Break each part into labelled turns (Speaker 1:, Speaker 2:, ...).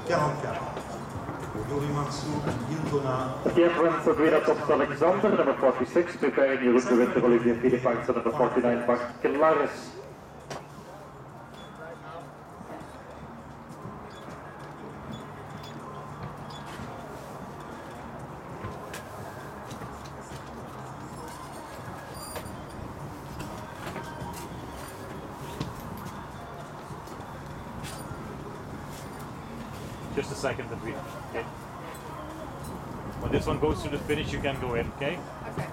Speaker 1: 44. Yorimatsu Yiltona.
Speaker 2: Get one for Green Tops Alexander, number 46, preparing your route to Winter Olympian Philippines, number 49, Mark Kilaris.
Speaker 3: Just a second between. Okay. When this one goes to the finish, you can go in, okay?
Speaker 4: Okay.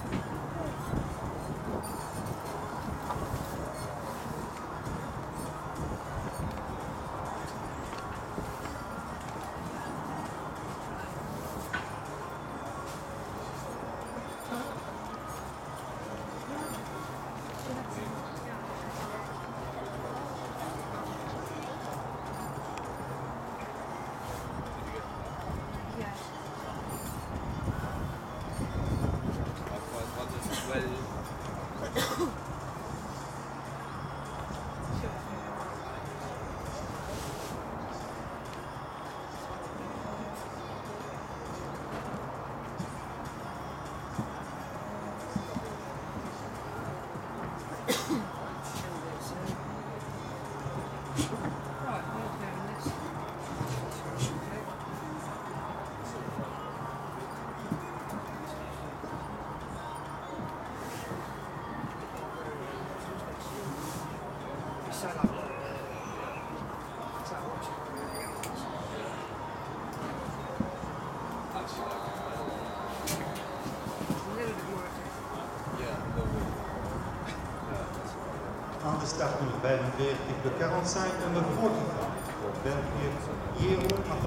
Speaker 1: Aan de start nummer 45, de 45 nummer 45 voor België, Jeroen.